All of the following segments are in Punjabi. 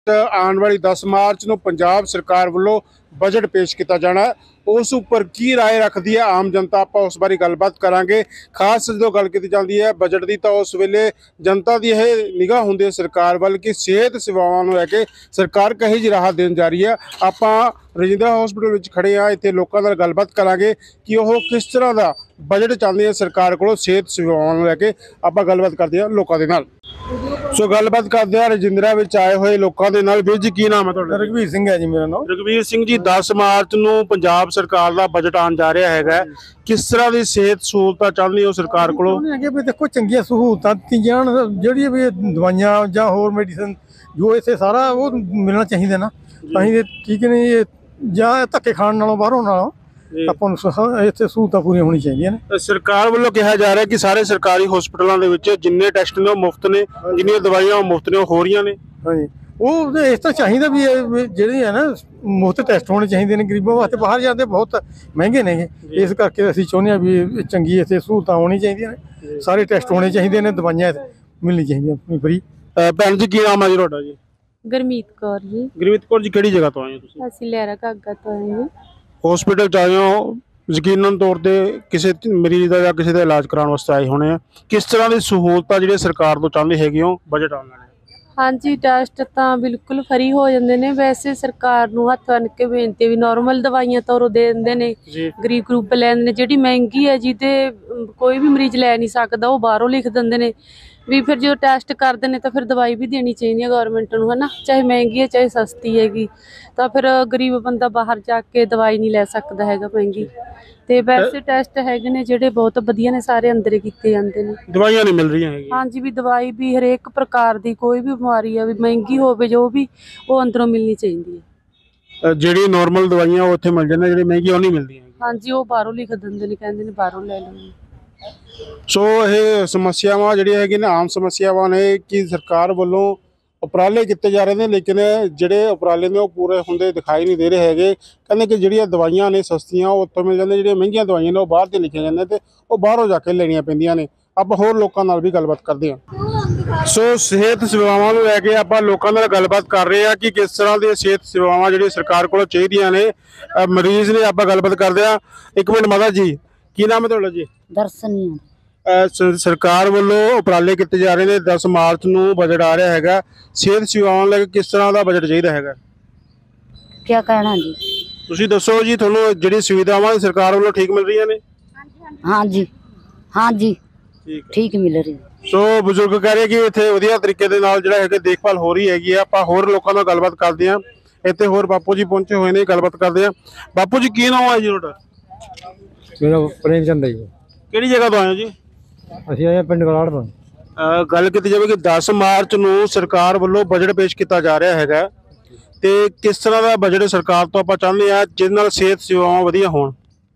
आने वाली 10 मार्च ਨੂੰ ਪੰਜਾਬ ਸਰਕਾਰ ਵੱਲੋਂ बजट पेश किया जाना है। उस उपर की राय रखती है आम जनता, आप उस बारे गलबात करांगे। खास जो गल की जाती है बजट की, तो उस वेले जनता की यह निगाह होंगी है सरकार वाल कि सेहत सेवावां नूं लैके सरकार कही जी राहत देन जा रही है। आप रजिंद्रा हॉस्पिटल में खड़े हाँ, इतने लोगों नाल गलबात करांगे कि वह किस तरह का बजट चाहते हैं सरकार को सेहत सेवावां नूं लैके। आप गलबात करते हैं लोगों के नाल। सो गलबात करते हैं रजिंद्रा में आए हुए लोगों के नाल। वीर जी की नाम है तुहाडा? रघुवीर सिंह है जी मेरा नाम। रघुवीर सिंह जी, 10 मार्च ਨੂੰ ਪੰਜਾਬ ਸਰਕਾਰ ਦਾ ਬਜਟ ਆਉਣ ਜਾ ਰਿਹਾ ਹੈਗਾ, ਕਿਸ ਤਰ੍ਹਾਂ ਦੀ ਸਿਹਤ ਸਹੂਲਤਾਂ ਚਾਹੁੰਦੀ ਹੋ ਸਰਕਾਰ ਕੋਲੋਂ? ਵੀ ਦੇਖੋ ਚੰਗੀਆਂ ਸਹੂਲਤਾਂ ਦਿੱਤੀਆਂ ਜਾਣ, ਜਿਹੜੀਆਂ ਵੀ ਦਵਾਈਆਂ ਜਾਂ ਹੋਰ ਮੈਡੀਸਨ ਜੋ ਇੱਥੇ ਸਾਰਾ ਉਹ ਮਿਲਣਾ ਚਾਹੀਦਾ ਨਾ, ਤਾਂ ਹੀ ਠੀਕ ਨਹੀਂ। ਇਹ ਜਾਂ ਧੱਕੇ ਖਾਣ ਨਾਲੋਂ ਬਾਹਰੋਂ ਨਾਲੋਂ ਆਪਾਂ ਨੂੰ ਇੱਥੇ ਸਹੂਲਤਾਂ ਪੂਰੀਆਂ ਹੋਣੀਆਂ ਚਾਹੀਦੀਆਂ ਨੇ। ਸਰਕਾਰ ਵੱਲੋਂ ਕਿਹਾ ਜਾ ਰਿਹਾ ਕਿ ਸਾਰੇ ਸਰਕਾਰੀ ਹਸਪਤਾਲਾਂ ਦੇ ਵਿੱਚ ਜਿੰਨੇ ਟੈਸਟ ਨੇ ਉਹ ਮੁਫਤ ਨੇ, ਜਿੰਨੀਆਂ ਦਵਾਈਆਂ ਉਹ ਮੁਫਤ ਨੇ, ਉਹ ਹੋ ਰਹੀਆਂ ਨੇ। ਹਾਂਜੀ, ਉਹ ਇਸ ਤਰ੍ਹਾਂ ਚਾਹੀਦਾ ਵੀ ਜਿਹੜੇ ਹੈ ਨਾ ਮੁਫਤ ਟੈਸਟ ਹੋਣੇ ਚਾਹੀਦੇ ਨੇ। ਗਰੀਬਾਂ ਵਾਸਤੇ ਬਾਹਰ ਜਾਂਦੇ ਬਹੁਤ ਮਹਿੰਗੇ ਨੇਗੇ, ਇਸ ਕਰਕੇ ਅਸੀਂ ਚਾਹੁੰਦੇ ਹਾਂ ਵੀ ਚੰਗੀ ਇੱਥੇ ਸਹੂਲਤਾਂ ਹੋਣੀਆਂ ਚਾਹੀਦੀਆਂ ਨੇ। ਸਾਰੇ ਟੈਸਟ ਹੋਣੇ ਚਾਹੀਦੇ ਨੇ, ਦਵਾਈਆਂ ਮਿਲਣੀ ਚਾਹੀਦੀਆਂ ਆਪਣੀ ਫਰੀ। ਭੈਣ ਜੀ ਕੀ ਨਾਮ ਹੈ ਜੀ ਤੁਹਾਡਾ? ਜੀ ਗੁਰਮੀਤ ਕੌਰ ਜੀ। ਗੁਰਮੀਤ ਕੌਰ ਜੀ, ਕਿਹੜੀ ਜਗ੍ਹਾ ਤੋਂ ਆਏ ਹੋ ਤੁਸੀਂ? ਅਸੀਂ ਲਹਿਰਾ ਘਾਗਾ ਤੋਂ ਆਏ ਹਾਂ। हॉस्पिटल च आए हो, यकीनन तौर पर किसी मरीज का या किसी का इलाज कराने वास्ते आए होने, किस तरह की सहूलत जी सरकार तो चाहते हैगे हो बजट आने वाले? हाँ जी, टैसट तो बिल्कुल फ्री हो जाते हैं। वैसे सरकार नूं हत्थ बन के बेनती भी नॉर्मल दवाइयां तो दे देंदे ने, गरीब ग्रुप लैंदे ने। जिहड़ी महंगी है जी ते कोई भी मरीज लै नहीं सकदा, वो बाहरों लिख देंदे ने भी। फिर जो टैसट करते हैं तो फिर दवाई भी देनी चाहिए गौरमेंट नूं, है ना, चाहे महंगी है चाहे सस्ती हैगी। तो फिर गरीब बंदा बाहर जाके दवाई नहीं लै सकदा हैगा महंगी। ते वैसे टैसट हैगे ने जिहड़े बहुत वधिया ने, सारे अंदर कीते जांदे ने। दवाइयां नहीं मिल रही हैं? हाँ जी, भी दवाई भी हरेक प्रकार की, कोई भी बीमारी है भी महंगी होवे जो भी, वो अंदरों मिलनी चाहिए है। ਜਿਹੜੀ नॉर्मल दवाइयां वो उत्थे मिल जांदियां, ਜਿਹੜੀ महंगी वो नहीं मिलदी। हाँ जी, वो बाहरों लिख दिंदे ने, कहंदे ने बाहरों ले लो। सो ये समस्यावां ਜਿਹੜੀਆਂ ਹੈਗੀਆਂ ਨੇ ਆਮ ਸਮੱਸਿਆਵਾਂ ਨੇ ਕਿ ਸਰਕਾਰ ਵੱਲੋਂ ਉਪਰਾਲੇ ਕੀਤੇ ਜਾ ਰਹੇ ਨੇ, ਲੇਕਿਨ ਜਿਹੜੇ ਉਪਰਾਲੇ ਨੇ ਉਹ ਪੂਰੇ ਹੁੰਦੇ ਦਿਖਾਈ ਨਹੀਂ ਦੇ ਰਹੇ ਹੈਗੇ। ਕਹਿੰਦੇ ਕਿ ਜਿਹੜੀਆਂ ਦਵਾਈਆਂ ਨੇ ਸਸਤੀਆਂ ਉਹ ਉੱਥੋਂ ਮਿਲ ਜਾਂਦੀਆਂ, ਜਿਹੜੀਆਂ ਮਹਿੰਗੀਆਂ ਦਵਾਈਆਂ ਨੇ ਉਹ ਬਾਹਰ ਤੇ ਲਿਖੀਆਂ ਜਾਂਦੀਆਂ ਤੇ ਉਹ ਬਾਹਰੋਂ ਜਾ ਕੇ ਲੈਣੀਆਂ ਪੈਂਦੀਆਂ ਨੇ। ਆਪਾਂ ਹੋਰ ਲੋਕਾਂ ਨਾਲ ਵੀ ਗੱਲਬਾਤ ਕਰਦੇ ਹਾਂ। ਸੋ ਸਿਹਤ ਸੇਵਾਵਾਂ ਨੂੰ ਲੈ ਕੇ ਆਪਾਂ ਲੋਕਾਂ ਨਾਲ ਗੱਲਬਾਤ ਕਰ ਰਹੇ ਹਾਂ ਕਿ ਕਿਸ ਤਰ੍ਹਾਂ ਦੀਆਂ ਸਿਹਤ ਸੇਵਾਵਾਂ ਜਿਹੜੀਆਂ ਸਰਕਾਰ ਕੋਲੋਂ ਚਾਹੀਦੀਆਂ ਨੇ। ਮਰੀਜ਼ ਨੇ ਆਪਾਂ ਗੱਲਬਾਤ ਕਰਦੇ ਹਾਂ। ਇੱਕ ਮਿੰਟ ਮਾਤਾ ਜੀ, ਕੀ ਨਾਮ ਹੈ ਤੁਹਾਡਾ ਜੀ? ਦਰਸ਼ਨੀ। ਸਰਕਾਰ ਵੱਲੋਂ ਉਪਰਾਲੇ ਕੀਤੇ ਜਾ ਰਹੇ ਨੇ, 10 ਮਾਰਚ ਨੂੰ ਬਜਟ ਆ ਰਿਹਾ ਹੈਗਾ, ਸਿਹਤ ਸੇਵਾਵਾਂ ਲੈ ਕੇ ਕਿਸ ਤਰ੍ਹਾਂ ਦਾ ਬਜਟ ਚਾਹੀਦਾ ਹੈਗਾ? ਕੀ ਕਹਿਣਾ ਜੀ, ਤੁਸੀਂ ਦੱਸੋ ਜੀ, ਤੁਹਾਨੂੰ ਜਿਹੜੀ ਸੁਵਿਧਾਵਾਂ ਸਰਕਾਰ ਵੱਲੋਂ ਠੀਕ ਮਿਲ ਰਹੀਆਂ ਨੇ? ਹਾਂ ਜੀ, ਹਾਂ ਜੀ, ਠੀਕ ਮਿਲ ਰਹੀ। ਸੋ ਬਜ਼ੁਰਗ ਕਹਿ ਰਹੇ ਕਿ ਇੱਥੇ ਵਧੀਆ ਤਰੀਕੇ ਦੇ ਨਾਲ ਜਿਹੜਾ ਹੈਗਾ ਦੇਖਭਾਲ ਹੋ ਰਹੀ ਹੈਗੀ ਆ। ਆਪਾਂ ਹੋਰ ਲੋਕਾਂ ਨਾਲ ਗੱਲਬਾਤ ਕਰਦੇ ਹਾਂ। ਇੱਥੇ ਹੋਰ ਬਾਪੂ ਜੀ ਪਹੁੰਚੇ ਹੋਏ ਨੇ, ਗੱਲਬਾਤ ਕਰਦੇ ਹਾਂ। ਬਾਪੂ ਜੀ ਕੀ ਨਾਮ ਹੈ ਜੀ ਤੁਹਾਡਾ? ਮੇਰਾ ਪ੍ਰੇਮ ਚੰਦ ਜੀ। ਕਿਹੜੀ ਜਗ੍ਹਾ ਤੋਂ ਆਏ ਹੋ ਜੀ? ਅਸੀਂ ਆਏ ਪਿੰਡ ਗਲਾੜ ਤੋਂ। ਗੱਲ ਕੀਤੀ ਜਾਵੇ ਕਿ 10 ਮਾਰਚ ਨੂੰ ਸਰਕਾਰ ਵੱਲੋਂ ਬਜਟ ਪੇਸ਼ ਕੀਤਾ ਜਾ ਰਿਹਾ ਹੈਗਾ, ਤੇ ਕਿਸ ਤਰ੍ਹਾਂ ਦਾ ਬਜਟ ਸਰਕਾਰ ਤੋਂ ਆਪਾਂ ਚਾਹੁੰਦੇ ਆ ਜਿਹਦੇ ਨਾਲ ਸਿਹਤ ਸੇਵਾਵਾਂ ਵਧੀਆ ਹੋਣ?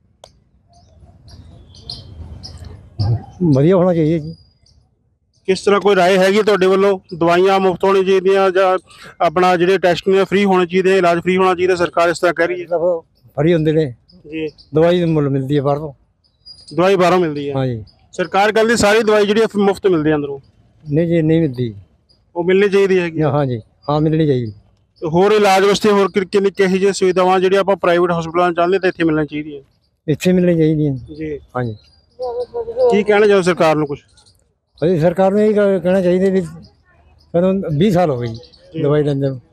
ਵਧੀਆ ਹੋਣਾ ਚਾਹੀਦਾ ਜੀ। ਕਿਸ ਤਰ੍ਹਾਂ ਕੋਈ ਰਾਏ ਹੈਗੀ ਤੁਹਾਡੇ ਵੱਲੋਂ? ਦਵਾਈਆਂ ਮੁਫਤ ਹੋਣੀ ਚਾਹੀਦੀਆਂ ਜਾਂ ਆਪਣਾ ਜਿਹੜੇ ਟੈਸਟ ਨੇ ਫ੍ਰੀ ਹੋਣੇ ਚਾਹੀਦੇ, ਇਲਾਜ ਫ੍ਰੀ ਹੋਣਾ ਚਾਹੀਦਾ? ਸਰਕਾਰ ਇਸ ਤਰ੍ਹਾਂ ਕਹਿ ਰਹੀ ਹੈ। ਫਰੀ ਹੁੰਦੇ ਨੇ ਜੀ, ਦਵਾਈ ਮੁੱਲ ਮਿਲਦੀ ਹੈ ਬਾਹਰੋਂ। ਦਵਾਈ ਬਾਹਰੋਂ ਮਿਲਦੀ ਹੈ? ਹਾਂ ਜੀ। ਸਰਕਾਰ ਕਹਿੰਦੀ ਸਾਰੀ ਦਵਾਈ ਜਿਹੜੀ ਮੁਫਤ ਮਿਲਦੀ ਹੈ ਅੰਦਰੋਂ? ਨਹੀਂ ਜੀ, ਨਹੀਂ ਮਿਲਦੀ। ਉਹ ਮਿਲਣੀ ਚਾਹੀਦੀ ਹੈਗੀ? ਹਾਂ ਜੀ, ਹਾਂ ਮਿਲਣੀ ਚਾਹੀਦੀ। ਹੋਰ ਇਲਾਜ ਵਾਸਤੇ ਹੋਰ ਕਿੰਨੀ ਕਿਹੋ ਜਿਹੀਆਂ ਸੁਵਿਧਾਵਾਂ ਜਿਹੜੀਆਂ ਆਪਾਂ ਪ੍ਰਾਈਵੇਟ ਹਸਪਤਾਲਾਂ ਚਾਹੁੰਦੇ ਤਾਂ ਇੱਥੇ ਮਿਲਣੀ ਚਾਹੀਦੀਆਂ? ਇੱਥੇ ਮਿਲਣੀ ਚਾਹੀਦੀਆਂ ਜੀ। ਹਾਂ ਜੀ। ਕੀ ਕਹਿਣਾ ਚਾਹੋ ਸਰਕਾਰ ਨੂੰ? ਕੁਝ ਅਸੀਂ ਸਰਕਾਰ ਨੂੰ ਇਹ ਕਹਿਣਾ ਚਾਹੀਦਾ ਵੀ ਸਾਨੂੰ 20 ਸਾਲ ਹੋ ਗਏ ਜੀ ਦਵਾਈ ਲੈਂਦੇ ਨੂੰ।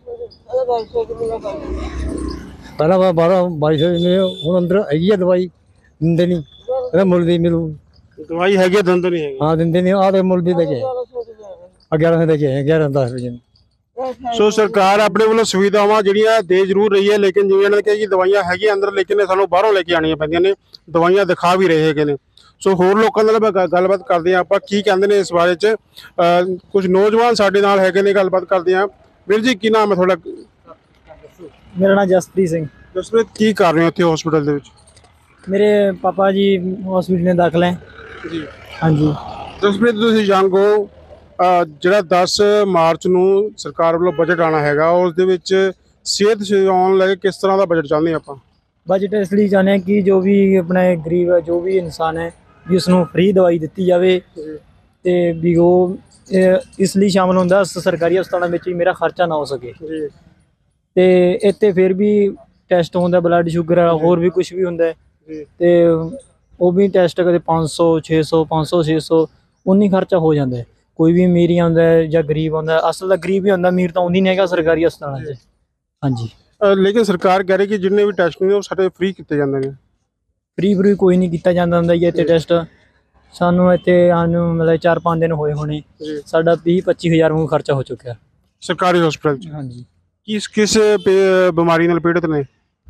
ਪਹਿਲਾਂ 1200 ਹੁਣ ਅੰਦਰ ਹੈਗੀ ਆ ਦਵਾਈ, ਦਿੰਦੇ ਨਹੀਂ। ਇਹਦਾ ਮੁੱਲ ਦੀ ਮਿਲੂ ਦਵਾਈ ਹੈਗੀ, ਦੰਦ ਨਹੀਂ ਹੈਗੀ? ਹਾਂ ਦਿੰਦੇ ਨਹੀਂ। ਆਹ ਤੇ ਮੁੱਲ ਦੀ ਲੈ ਕੇ 1100 ਦੇ ਕੇ 11-10 ਵਜੇ। ਸੋ ਸਰਕਾਰ ਆਪਣੇ ਵੱਲੋਂ ਸੁਵਿਧਾਵਾਂ ਜਿਹੜੀਆਂ ਦੇ ਜ਼ਰੂਰ ਰਹੀ ਹੈ, ਲੇਕਿਨ ਜਿਵੇਂ ਇਹਨਾਂ ਨੇ ਕਿਹਾ ਕਿ ਦਵਾਈਆਂ ਹੈਗੀਆਂ ਅੰਦਰ, ਲੇਕਿਨ ਸਾਨੂੰ ਬਾਹਰੋਂ ਲੈ ਕੇ ਆਉਣੀਆਂ ਪੈਂਦੀਆਂ ਨੇ। ਦਵਾਈਆਂ ਦਿਖਾ ਵੀ ਰਹੇ ਹੈਗੇ ਨੇ। ਸੋ ਹੋਰ ਲੋਕਾਂ ਨਾਲ ਗੱਲਬਾਤ ਕਰਦੇ ਹਾਂ ਆਪਾਂ, ਕੀ ਕਹਿੰਦੇ ਨੇ ਇਸ ਬਾਰੇ 'ਚ। ਕੁਝ ਨੌਜਵਾਨ ਸਾਡੇ ਨਾਲ ਹੈਗੇ ਨੇ, ਗੱਲਬਾਤ ਕਰਦੇ ਹਾਂ। ਵੀਰ ਜੀ ਕੀ ਨਾਮ ਹੈ ਤੁਹਾਡਾ? मेरा नाम जसप्रीत सिंह। ਜਸਪ੍ਰੀਤ, ਕੀ ਕਰ ਰਹੇ ਹੋ ਇੱਥੇ ਹਸਪੀਟਲ ਦੇ ਵਿੱਚ? मेरे पापा जी हॉस्पिटल में दाखिल हैं जी। हाँ जी। ਜਸਪ੍ਰੀਤ, ਤੁਸੀਂ ਯੰਗ ਹੋ, ਜਿਹੜਾ 10 ਮਾਰਚ ਨੂੰ ਸਰਕਾਰ ਵੱਲੋਂ ਬਜਟ ਆਉਣਾ ਹੈਗਾ, ਉਸ ਦੇ ਵਿੱਚ ਸਿਹਤ ਸੇਵਾਵਾਂ ਨੂੰ ਲੈ ਕੇ ਕਿਸ ਤਰ੍ਹਾਂ ਦਾ ਬਜਟ ਚਾਹੁੰਦੇ ਆਪਾਂ? बजट इसलिए चाहते हैं कि जो भी अपने गरीब है, जो भी इंसान है, भी उसनों फ्री दवाई दी जाए, तो भी वो ਇਸ ਲਈ ਸ਼ਾਮਲ ਹੁੰਦਾ ਸਰਕਾਰੀ ਹਸਪਤਾਲਾਂ ਵਿੱਚ ਵੀ ਮੇਰਾ ਖਰਚਾ ਨਾ ਹੋ ਸਕੇ। ਜੀ ਤੇ ਇੱਥੇ ਫਿਰ ਵੀ ਟੈਸਟ ਹੁੰਦਾ, ਬਲੱਡ ਸ਼ੂਗਰ ਹੋਰ ਵੀ ਕੁਝ ਵੀ ਹੁੰਦਾ ਹੈ। ਜੀ ਤੇ ਉਹ ਵੀ ਟੈਸਟ ਕਦੇ 500 600 500 600 ਉਨੀ ਖਰਚਾ ਹੋ ਜਾਂਦਾ ਹੈ। ਕੋਈ ਵੀ ਅਮੀਰ ਹੀ ਆਉਂਦਾ ਹੈ ਜਾਂ ਗਰੀਬ ਆਉਂਦਾ, ਅਸਲ ਦਾ ਗਰੀਬ ਹੀ ਆਉਂਦਾ, ਅਮੀਰ ਤਾਂ ਆਉਂਦੀ ਨਹੀਂ ਹੈਗਾ ਸਰਕਾਰੀ ਹਸਪਤਾਲਾਂ 'ਚ। ਹਾਂਜੀ, ਲੇਕਿਨ ਸਰਕਾਰ ਕਹਿ ਰਹੀ ਕਿ ਜਿੰਨੇ ਵੀ ਟੈਸਟ ਨੇ ਉਹ ਸਾਡੇ ਫ੍ਰੀ ਕੀਤੇ ਜਾਂਦੇ ਨੇ। ਫਰੀ ਕੋਈ ਨਹੀਂ ਕੀਤਾ ਜਾਂਦਾ ਹੁੰਦਾ ਜੀ ਇੱਥੇ ਟੈਸਟ। ਸਾਨੂੰ ਮਤਲਬ 4-5 ਦਿਨ ਹੋਏ ਹੋਣੇ, ਜੀ ਸਾਡਾ 20-25 ਹਜ਼ਾਰ ਵਾਂਗੂ ਖਰਚਾ ਹੋ ਚੁੱਕਿਆ। ਸਰਕਾਰੀ ਹਸਪਤਾਲ 'ਚ ਹਾਂਜੀ, ਕਿਸ ਬਿਮਾਰੀ ਨਾਲ ਪੀੜਤ ਨੇ?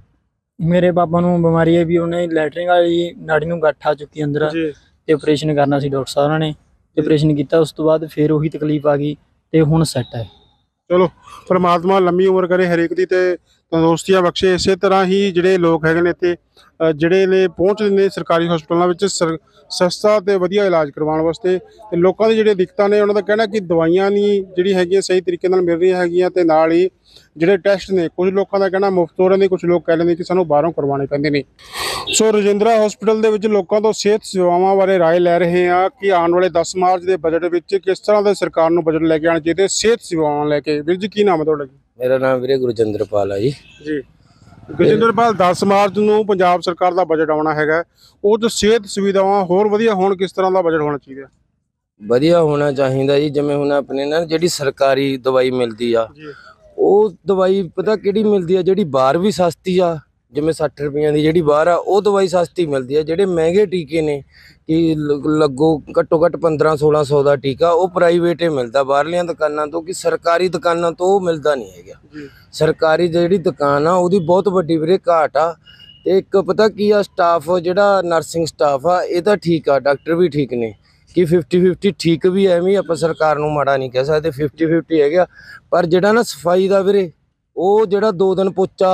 ਮੇਰੇ ਪਾਪਾ ਨੂੰ ਬਿਮਾਰੀ ਹੈ ਵੀ ਉਹਨੇ ਲੈਟਰਿੰਗ ਵਾਲੀ ਨਾੜੀ ਨੂੰ ਗੱਠ ਆ ਚੁੱਕੀ ਅੰਦਰ, ਜੀ ਤੇ ਆਪਰੇਸ਼ਨ ਕਰਨਾ ਸੀ ਡਾਕਟਰ ਸਾਹਿਬ ਨੇ। ਆਪਰੇਸ਼ਨ ਕੀਤਾ, ਉਸ ਤੋਂ ਬਾਅਦ ਫਿਰ ਉਹੀ ਤਕਲੀਫ ਆ ਗਈ ਤੇ ਹੁਣ ਸੈੱਟ ਹੈ। ਚਲੋ ਪਰਮਾਤਮਾ ਲੰਮੀ ਉਮਰ ਕਰੇ ਹਰੇਕ ਦੀ ਤੇ ਤੰਦਰੁਸਤੀਆਂ ਬਖਸ਼ੇ। ਇਸੇ ਤਰ੍ਹਾਂ ਹੀ ਜਿਹੜੇ ਲੋਕ ਹੈਗੇ ਨੇ ਇੱਥੇ ਜਿਹੜੇ ਨੇ ਪਹੁੰਚਦੇ ਨੇ ਸਰਕਾਰੀ ਹਸਪਤਾਲਾਂ ਵਿੱਚ ਸਸਤਾ ਤੇ ਵਧੀਆ ਇਲਾਜ ਕਰਵਾਉਣ ਵਾਸਤੇ। ਤੇ ਲੋਕਾਂ ਦੀ ਜਿਹੜੀਆਂ ਦਿੱਕਤਾਂ ਨੇ ਉਹਨਾਂ ਦਾ ਕਹਿਣਾ ਕਿ ਦਵਾਈਆਂ ਨਹੀਂ ਜਿਹੜੀ ਹੈਗੀਆਂ ਸਹੀ ਤਰੀਕੇ ਨਾਲ ਮਿਲ ਰਹੀਆਂ ਹੈਗੀਆਂ, ਤੇ ਨਾਲ ਹੀ ਜਿਹੜੇ ਟੈਸਟ ਨੇ ਕੁਝ ਲੋਕਾਂ ਦਾ ਕਹਿਣਾ ਮੁਫਤ ਹੋ ਰਹੇ ਨੇ, ਕੁਝ ਲੋਕ ਕਹਿ ਲੈਂਦੇ ਕਿ ਸਾਨੂੰ ਬਾਹਰੋਂ ਕਰਵਾਉਣੇ ਪੈਂਦੇ ਨੇ। ਸੋ ਰਜਿੰਦਰਾ ਹਸਪੀਟਲ ਦੇ ਵਿੱਚ ਲੋਕਾਂ ਤੋਂ ਸਿਹਤ ਸੇਵਾਵਾਂ ਬਾਰੇ ਰਾਏ ਲੈ ਰਹੇ ਹਾਂ ਕਿ ਆਉਣ ਵਾਲੇ 10 ਮਾਰਚ ਦੇ ਬਜਟ ਵਿੱਚ ਕਿਸ ਤਰ੍ਹਾਂ ਦਾ ਸਰਕਾਰ ਨੂੰ ਬਜਟ ਲੈ ਕੇ ਆਉਣਾ ਚਾਹੀਦਾ ਸਿਹਤ ਸੇਵਾਵਾਂ ਲੈ ਕੇ। ਵੀਰ ਜੀ ਕੀ ਨਾਮ ਹੈ ਤੁਹਾਡਾ? ਜੀ ਮੇਰਾ ਨਾਮ ਵੀਰੇ ਗੁਰਜਿੰਦਰਪਾਲ ਹੈ ਜੀ। ਜੀ ਗੁਰਜਿੰਦਰਪਾਲ, 10 ਮਾਰਚ ਨੂੰ ਪੰਜਾਬ ਸਰਕਾਰ ਦਾ ਬਜਟ ਆਉਣਾ ਹੈਗਾ, ਉਹ 'ਚ ਸਿਹਤ ਸੁਵਿਧਾਵਾਂ ਹੋਰ ਵਧੀਆ ਹੋਣ, ਕਿਸ ਤਰ੍ਹਾਂ ਦਾ ਬਜਟ ਹੋਣਾ ਚਾਹੀਦਾ? ਵਧੀਆ ਹੋਣਾ ਚਾਹੀਦਾ ਜੀ। ਜਿਵੇਂ ਹੁਣ ਆਪਣੇ ਨਾ ਜਿਹੜੀ ਸਰਕਾਰੀ ਦਵਾਈ ਮਿਲਦੀ ਆ, ਉਹ ਦਵਾਈ ਪਤਾ ਕਿਹੜੀ ਮਿਲਦੀ ਆ, ਜਿਹੜੀ ਬਾਹਰ ਵੀ ਸਸਤੀ ਆ। ਜਿਵੇਂ 60 ਰੁਪਈਆਂ ਦੀ ਜਿਹੜੀ ਬਾਹਰ ਆ ਉਹ ਦਵਾਈ ਸਸਤੀ ਮਿਲਦੀ ਆ। ਜਿਹੜੇ ਮਹਿੰਗੇ ਟੀਕੇ ਨੇ ਕਿ ਲੱਗੋ ਘੱਟੋ ਘੱਟ 1500-1600 ਦਾ ਟੀਕਾ, ਉਹ ਪ੍ਰਾਈਵੇਟ ਹੀ ਮਿਲਦਾ ਬਾਹਰਲੀਆਂ ਦੁਕਾਨਾਂ ਤੋਂ, ਕਿ ਸਰਕਾਰੀ ਦੁਕਾਨਾਂ ਤੋਂ ਉਹ ਮਿਲਦਾ ਨਹੀਂ ਹੈਗਾ। ਸਰਕਾਰੀ ਜਿਹੜੀ ਦੁਕਾਨ ਆ ਉਹਦੀ ਬਹੁਤ ਵੱਡੀ ਵੀਰੇ ਘਾਟ ਆ। ਤੇ ਇੱਕ ਪਤਾ ਕੀ ਆ, ਸਟਾਫ ਜਿਹੜਾ ਨਰਸਿੰਗ ਸਟਾਫ ਆ ਇਹ ਤਾਂ ਠੀਕ ਆ, ਡਾਕਟਰ ਵੀ ਠੀਕ ਨੇ, ਕਿ 50-50 ਠੀਕ ਵੀ ਐਵੇਂ ਆਪਾਂ ਸਰਕਾਰ ਨੂੰ ਮਾੜਾ ਨਹੀਂ ਕਹਿ ਸਕਦੇ, 50-50 ਹੈਗਾ। ਪਰ ਜਿਹੜਾ ਨਾ ਸਫਾਈ ਦਾ ਵੀਰੇ, ਉਹ ਜਿਹੜਾ 2 ਦਿਨ ਪੋਚਾ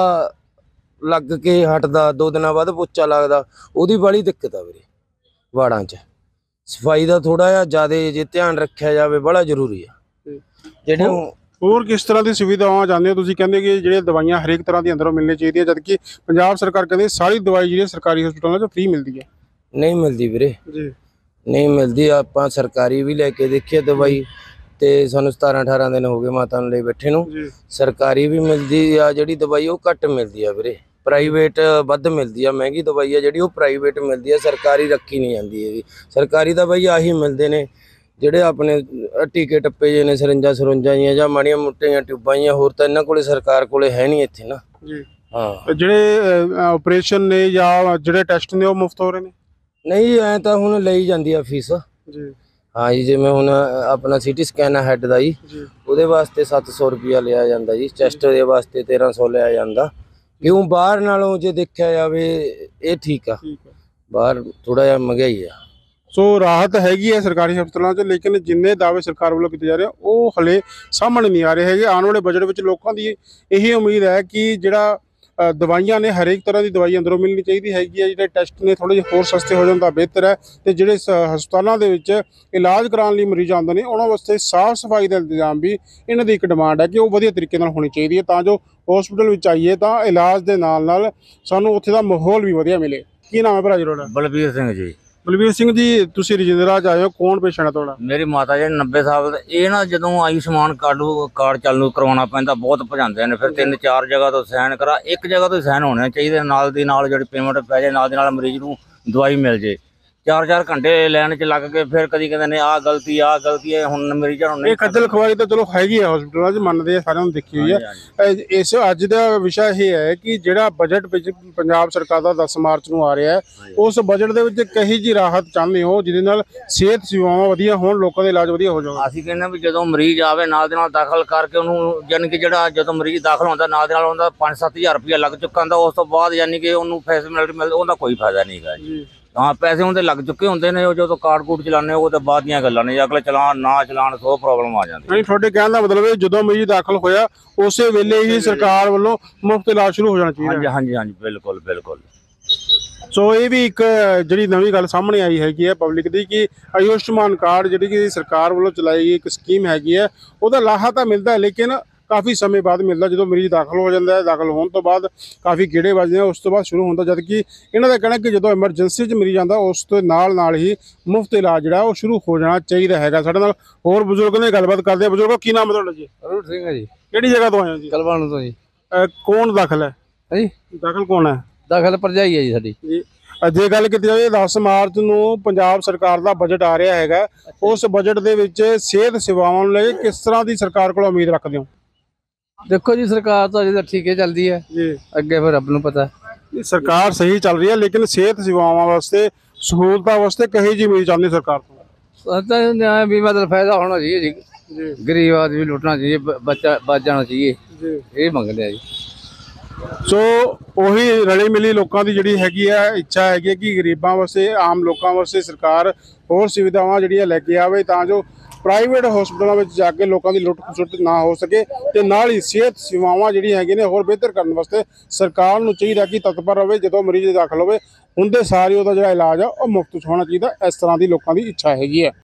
ਲੱਗ ਕੇ ਹਟਦਾ, 2 ਦਿਨਾਂ ਬਾਅਦ ਪੋਚਾ ਲੱਗਦਾ, ਉਹਦੀ ਬੜੀ ਦਿੱਕਤ ਆ ਵੀਰੇ ਵਾਰਡਾਂ 'ਚ। ਸਫਾਈ ਦਾ ਥੋੜਾ ਜਿਹਾ ਜ਼ਿਆਦਾ ਜੇ ਧਿਆਨ ਰੱਖਿਆ ਜਾਵੇ, ਬੜਾ ਜ਼ਰੂਰੀ ਆ। ਜਿਹੜੇ ਹੋਰ ਕਿਸ ਤਰ੍ਹਾਂ ਦੀ ਸੁਵਿਧਾਵਾਂ ਚਾਹੁੰਦੇ ਹੋ ਤੁਸੀਂ? ਕਹਿੰਦੇ ਕਿ ਜਿਹੜੀਆਂ ਦਵਾਈਆਂ ਹਰੇਕ ਤਰ੍ਹਾਂ ਦੀ ਅੰਦਰੋਂ ਮਿਲਣੀ ਚਾਹੀਦੀਆਂ, ਜਦਕਿ ਪੰਜਾਬ ਸਰਕਾਰ ਕਹਿੰਦੀ ਸਾਰੀ ਦਵਾਈ ਜਿਹੜੀ ਸਰਕਾਰੀ ਹਸਪਤਾਲਾਂ 'ਚ ਫ੍ਰੀ ਮਿਲਦੀ ਹੈ। ਨਹੀਂ ਮਿਲਦੀ ਵੀਰੇ, ਜੀ ਨਹੀਂ ਮਿਲਦੀ। ਆਪਾਂ ਸਰਕਾਰੀ ਵੀ ਲੈ ਕੇ ਦੇਖੀਏ ਦਵਾਈ, ਤੇ ਸਾਨੂੰ 17-18 ਦਿਨ ਹੋ ਗਏ ਮਾਤਾ ਨੂੰ ਲਈ ਬੈਠੇ ਨੂੰ। ਸਰਕਾਰੀ ਵੀ ਮਿਲਦੀ ਆ ਜਿਹੜੀ ਦਵਾਈ, ਉਹ ਘੱਟ ਮਿਲਦੀ ਆ ਵੀਰੇ। ਪ੍ਰਾਈਵੇਟ ਵੱਧ ਮਿਲਦੀ ਆ, ਮਹਿੰਗੀ ਦਵਾਈ ਆ ਜਿਹੜੀ ਉਹ ਪ੍ਰਾਈਵੇਟ ਮਿਲਦੀ ਆ, ਸਰਕਾਰੀ ਰੱਖੀ ਨਹੀਂ ਜਾਂਦੀ ਹੈਗੀ। ਸਰਕਾਰੀ ਦਾ ਬਾਈ ਆਹੀ ਮਿਲਦੇ ਨੇ ਜਿਹੜੇ ਆਪਣੇ ਟੀਕੇ ਟੱਪੇ ਜੇ ਨੇ, ਸਰੰਜਾਂ ਜੀਆਂ ਜਾਂ ਮਾੜੀਆਂ ਮੋਟੀਆਂ ਟਿਊਬਾਂ ਜੀਆਂ, ਹੋਰ ਤਾਂ ਇਹਨਾਂ ਕੋਲੇ ਸਰਕਾਰ ਕੋਲੇ ਹੈ ਨਹੀਂ ਇੱਥੇ ਨਾ। ਜੀ ਹਾਂ, ਜਿਹੜੇ ਆਪਰੇਸ਼ਨ ਨੇ ਜਾਂ ਜਿਹੜੇ ਟੈਸਟ ਨੇ ਉਹ ਮੁਫਤ ਹੋ ਰਹੇ ਨੇ? ਨਹੀਂ ਐ ਤਾਂ ਹੁਣ ਲਈ ਜਾਂਦੀ ਆ ਫੀਸ। ਜੀ ਹਾਂ ਜੀ, ਜਿਵੇਂ ਹੁਣ ਆਪਣਾ ਸਿਟੀ ਸਕੈਨ ਹੈਡ ਦਾ ਜੀ, ਉਹਦੇ ਵਾਸਤੇ 700 ਰੁਪਇਆ ਲਿਆ ਜਾਂਦਾ ਜੀ। ਚੈਸਟ ਦੇ ਵਾਸਤੇ 1300 ਲਿਆ ਜਾਂਦਾ। ਕਿਉਂ? ਬਾਹਰ ਨਾਲੋਂ ਜੇ ਦੇਖਿਆ ਜਾਵੇ ਇਹ ਠੀਕ ਆ, ਬਾਹਰ ਥੋੜਾ ਜਿਹਾ ਮਹਿੰਗਾਈ ਆ। ਸੋ ਰਾਹਤ ਹੈਗੀ ਹੈ ਸਰਕਾਰੀ ਹਸਪਤਾਲਾਂ 'ਚ, ਲੇਕਿਨ ਜਿੰਨੇ ਦਾਅਵੇ ਸਰਕਾਰ ਵੱਲੋਂ ਕੀਤੇ ਜਾ ਰਹੇ ਉਹ ਹਲੇ ਸਾਹਮਣੇ ਨਹੀਂ ਆ ਰਹੇ ਹੈਗੇ। ਆਉਣ ਵਾਲੇ ਬਜਟ ਵਿੱਚ ਲੋਕਾਂ ਦੀ ਇਹੀ ਉਮੀਦ ਹੈ ਕਿ ਜਿਹੜਾ ਦਵਾਈਆਂ ਨੇ, ਹਰੇਕ ਤਰ੍ਹਾਂ ਦੀ ਦਵਾਈ ਅੰਦਰੋਂ ਮਿਲਣੀ ਚਾਹੀਦੀ ਹੈਗੀ ਹੈ। ਜਿਹੜੇ ਟੈਸਟ ਨੇ ਥੋੜ੍ਹੇ ਜਿਹੇ ਹੋਰ ਸਸਤੇ ਹੋ ਜਾਣ ਤਾਂ ਬਿਹਤਰ ਹੈ। ਤੇ ਜਿਹੜੇ ਹਸਪਤਾਲਾਂ ਦੇ ਵਿੱਚ ਇਲਾਜ ਕਰਾਉਣ ਲਈ ਮਰੀਜ਼ ਆਉਂਦੇ ਨੇ, ਉਹਨਾਂ ਵਾਸਤੇ ਸਾਫ਼ ਸਫਾਈ ਦਾ ਇੰਤਜ਼ਾਮ ਵੀ ਇਹਨਾਂ ਦੀ ਇੱਕ ਡਿਮਾਂਡ ਹੈ ਕਿ ਉਹ ਵਧੀਆ ਤਰੀਕੇ ਨਾਲ ਹੋਣੀ ਚਾਹੀਦੀ ਹੈ, ਤਾਂ ਜੋ ਹਸਪਤਾਲ ਵਿੱਚ ਆਈਏ ਤਾਂ ਇਲਾਜ ਦੇ ਨਾਲ ਨਾਲ ਸਾਨੂੰ ਉੱਥੇ ਦਾ ਮਾਹੌਲ ਵੀ ਵਧੀਆ ਮਿਲੇ। ਕੀ ਨਾਮ ਹੈ ਭਰਾ ਜੀ ਤੁਹਾਡਾ? ਬਲਬੀਰ ਸਿੰਘ ਜੀ। ਬਲਬੀਰ ਸਿੰਘ ਜੀ, ਤੁਸੀਂ ਰਜਿੰਦਰਾ 'ਚ ਆਏ ਹੋ, ਕੌਣ ਪੇਸ਼ੈਂਟ ਹੈ ਤੁਹਾਡਾ? ਮੇਰੀ ਮਾਤਾ ਜੀ 90 ਸਾਲ ਦੇ। ਇਹ ਨਾ ਜਦੋਂ ਆਯੁਸ਼ਮਾਨ ਕਾਰਡ ਚਾਲੂ ਕਰਵਾਉਣਾ ਪੈਂਦਾ, ਬਹੁਤ ਭਜਾਉਂਦੇ ਨੇ। ਫਿਰ 3-4 ਜਗ੍ਹਾ ਤੋਂ ਸਾਈਨ ਕਰਾ, ਇੱਕ ਜਗ੍ਹਾ ਤੋਂ ਸਾਈਨ ਹੋਣੇ ਚਾਹੀਦੇ, ਨਾਲ ਦੀ ਨਾਲ ਜਿਹੜੀ ਪੇਮੈਂਟ ਪੈ ਜਾਏ, ਨਾਲ ਦੀ ਨਾਲ ਮਰੀਜ਼ ਨੂੰ ਦਵਾਈ ਮਿਲ ਜੇ। 4-4 ਘੰਟੇ ਲਾਈਨ 'ਚ ਲੱਗ ਕੇ ਫਿਰ ਕਦੀ ਕਹਿੰਦੇ ਨੇ ਆਹ ਗਲਤੀ ਹੈ। ਹੁਣ ਮਰੀਜ਼ਾਂ ਨੂੰ ਇਹ ਖੱਜਲ ਖਵਾਰੀ ਤਾਂ ਚਲੋ ਹੈਗੀ ਹੈ ਹਸਪਤਾਲਾਂ 'ਚ, ਮੰਨਦੇ ਆ, ਸਾਰਿਆਂ ਨੂੰ ਦੇਖੀ ਹੋਈ ਹੈ। ਇਸ ਅੱਜ ਦਾ ਵਿਸ਼ਾ ਇਹ ਹੈ ਕਿ ਜਿਹੜਾ ਬਜਟ ਵਿੱਚ ਪੰਜਾਬ ਸਰਕਾਰ ਦਾ 10 ਮਾਰਚ ਨੂੰ ਆ ਰਿਹਾ ਹੈ, ਉਸ ਬਜਟ ਦੇ ਵਿੱਚ ਕਹੀ ਜੀ ਰਾਹਤ ਚਾਹੁੰਦੇ ਹੋ ਜਿਹਦੇ ਨਾਲ ਸਿਹਤ ਸੇਵਾਵਾਂ ਵਧੀਆ ਹੋਣ, ਲੋਕਾਂ ਦਾ ਇਲਾਜ ਵਧੀਆ ਹੋ ਜਾਵੇ? ਅਸੀਂ ਕਹਿੰਦੇ ਵੀ ਜਦੋਂ ਮਰੀਜ਼ ਆਵੇ ਨਾਲ ਦੇ ਨਾਲ ਦਾਖਲ ਕਰਕੇ ਉਹਨੂੰ, ਯਾਨੀ ਕਿ ਜਿਹੜਾ ਜਦੋਂ ਮਰੀਜ਼ ਦਾਖਲ ਹੁੰਦਾ ਨਾਲ ਦੇ ਨਾਲ ਉਹਦਾ 5-7 ਹਜ਼ਾਰ ਰੁਪਇਆ ਲੱਗ ਚੁੱਕਾ ਹੁੰਦਾ। ਉਸ ਤੋਂ ਬਾਅਦ ਯਾਨੀ ਕਿ ਉਹਨੂੰ ਫੈਸਿਲਿਟੀ ਮਿਲਦੀ, ਉਹਦਾ ਕੋਈ ਫਾਇਦਾ ਨਹੀਂ ਹੈਗਾ ਜੀ। ਹਾਂ, ਪੈਸੇ ਉਹਦੇ ਲੱਗ ਚੁੱਕੇ ਹੁੰਦੇ ਨੇ, ਉਹ ਜਦੋਂ ਕਾਰਡ ਕੂਡ ਚਲਾਉਂਦੇ ਉਹ ਤਾਂ ਬਾਅਦ ਦੀਆਂ ਗੱਲਾਂ ਨੇ। ਅਗਲੇ ਚਲਾਨ ਨਾ ਚਲਾਨ 100 ਪ੍ਰੋਬਲਮ ਆ ਜਾਂਦੀ। ਨਹੀਂ, ਤੁਹਾਡੇ ਕਹਿਣ ਦਾ ਮਤਲਬ ਹੈ ਜਦੋਂ ਮਰੀਜ਼ ਦਾਖਲ ਹੋਇਆ ਉਸੇ ਵੇਲੇ ਹੀ ਸਰਕਾਰ ਵੱਲੋਂ ਮੁਫਤ ਇਲਾਜ ਸ਼ੁਰੂ ਹੋ ਜਾਣਾ ਚਾਹੀਦਾ? ਹਾਂਜੀ, ਬਿਲਕੁਲ। ਸੋ ਇਹ ਵੀ ਇੱਕ ਜਿਹੜੀ ਨਵੀਂ ਗੱਲ ਸਾਹਮਣੇ ਆਈ ਹੈਗੀ ਹੈ ਪਬਲਿਕ ਦੀ ਕਿ ਆਯੁਸ਼ਮਾਨ ਕਾਰਡ ਜਿਹੜੀ ਕਿ ਸਰਕਾਰ ਵੱਲੋਂ ਚਲਾਈ ਗਈ ਇੱਕ ਸਕੀਮ ਹੈਗੀ ਹੈ, ਉਹਦਾ ਲਾਹਾ ਤਾਂ ਮਿਲਦਾ ਹੈ, ਲੇਕਿਨ ਕਾਫੀ ਸਮੇਂ ਬਾਅਦ ਮਿਲਦਾ। ਜਦੋਂ ਮਰੀਜ਼ ਦਾਖਲ ਹੋ ਜਾਂਦਾ ਹੈ, ਦਾਖਲ ਹੋਣ ਤੋਂ ਬਾਅਦ ਕਾਫੀ ਗੇੜੇ ਵੱਜਦੇ ਆ, ਉਸ ਤੋਂ ਬਾਅਦ ਸ਼ੁਰੂ ਹੁੰਦਾ। ਜਦ ਕਿ ਇਹਨਾਂ ਦਾ ਕਹਿਣਾ ਕਿ ਜਦੋਂ ਐਮਰਜੈਂਸੀ 'ਚ ਮਰੀਜ਼ ਆਉਂਦਾ ਉਸ ਤੋਂ ਨਾਲ ਹੀ ਮੁਫਤ ਇਲਾਜ ਜਿਹੜਾ ਉਹ ਸ਼ੁਰੂ ਹੋ ਜਾਣਾ ਚਾਹੀਦਾ ਹੈਗਾ। ਸਾਡੇ ਨਾਲ ਹੋਰ ਬਜ਼ੁਰਗ ਨੇ, ਗੱਲਬਾਤ ਕਰਦੇ ਆ। ਬਜ਼ੁਰਗੋ, ਕੀ ਨਾਮ ਹੈ ਤੁਹਾਡਾ ਜੀ? ਅਰੁਣ ਸਿੰਘ ਹੈ ਜੀ, ਕਿਹੜੀ ਜਗ੍ਹਾ ਤੋਂ ਆਏ ਹੋ ਜੀ? ਕਲਵਾਣੂ ਤੋਂ ਜੀ। ਕੌਣ ਦਾਖਲ ਹੈ ਜੀ ਦਾਖਲ ਕੌਣ ਹੈ? ਦਾਖਲ ਭਰਜਾਈ ਹੈ ਜੀ ਸਾਡੀ। ਜੀ ਜੇ ਗੱਲ ਕੀਤੀ ਜਾਵੇ 10 ਮਾਰਚ ਨੂੰ ਪੰਜਾਬ ਸਰਕਾਰ ਦਾ ਬਜਟ ਆ ਰਿਹਾ ਹੈਗਾ, ਉਸ ਬਜਟ ਦੇ ਵਿੱਚ ਸਿਹਤ ਸੇਵਾਵਾਂ ਨੂੰ ਲੈ ਕੇ ਕਿਸ ਤਰ੍ਹਾਂ ਦੀ ਸਰਕਾਰ ਕੋਲ ਉਮੀਦ ਰੱਖਦੇ ਹੋ? ਦੇਖੋ ਜੀ, ਸਰਕਾਰ ਤਾਂ ਅਜੇ ਤਾਂ ਠੀਕ ਹੀ ਚੱਲਦੀ ਹੈ ਜੀ, ਅੱਗੇ ਫਿਰ ਰੱਬ ਨੂੰ ਪਤਾ। ਇਹ ਸਰਕਾਰ ਸਹੀ ਚੱਲ ਰਹੀ ਹੈ, ਲੇਕਿਨ ਸਿਹਤ ਸੇਵਾਵਾਂ ਵਾਸਤੇ, ਸਹੂਲਤਾਂ ਵਾਸਤੇ ਕਹੀ ਜਿਹੀ ਉਮੀਦ ਚਾਹੁੰਦੇ ਸਰਕਾਰ ਤੋਂ? ਤਾਂ ਨਿਆਂ ਬੀਮਾ ਦਾ ਫਾਇਦਾ ਹੋਣਾ ਚਾਹੀਏ ਜੀ, ਗਰੀਬ ਆਦਮੀ ਲੁੱਟਣਾ ਚਾਹੀਏ, ਬੱਚਾ ਬਚ ਜਾਣਾ ਚਾਹੀਏ, ਇਹ ਮੰਗਦੇ ਆ ਜੀ। ਸੋ ਉਹੀ ਰਲੀ ਮਿਲੀ ਲੋਕਾਂ ਦੀ ਜਿਹੜੀ ਹੈਗੀ ਆ ਇੱਛਾ ਹੈਗੀ ਕਿ ਗਰੀਬਾਂ ਵਾਸਤੇ, ਆਮ ਲੋਕਾਂ ਵਾਸਤੇ ਸਰਕਾਰ ਹੋਰ ਸੁਵਿਧਾਵਾਂ ਜਿਹੜੀਆਂ ਲੈ ਕੇ ਆਵੇ, ਤਾਂ ਜੋ ਪ੍ਰਾਈਵੇਟ ਹਸਪਤਾਲਾਂ ਵਿੱਚ ਜਾ ਕੇ ਲੋਕਾਂ ਦੀ ਲੁੱਟ ਖਸੁੱਟ ਨਾ ਹੋ ਸਕੇ, ਤੇ ਨਾਲ ਹੀ ਸਿਹਤ ਸੇਵਾਵਾਂ ਜਿਹੜੀਆਂ ਹੈਗੀਆਂ ਨੇ ਹੋਰ ਬਿਹਤਰ ਕਰਨ ਵਾਸਤੇ ਸਰਕਾਰ ਨੂੰ ਚਾਹੀਦਾ ਕਿ ਤਤਪਰ ਰਹੇ। ਜਦੋਂ ਮਰੀਜ਼ ਦਾਖਲ ਹੋਵੇ ਹੁੰਦੇ ਸਾਰੀ ਉਹਦਾ ਜਿਹੜਾ ਇਲਾਜ ਆ ਉਹ ਮੁਫਤ ਹੋਣਾ ਚਾਹੀਦਾ। ਇਸ ਤਰ੍ਹਾਂ ਦੀ ਲੋਕਾਂ ਦੀ ਇੱਛਾ ਹੈਗੀ ਹੈ।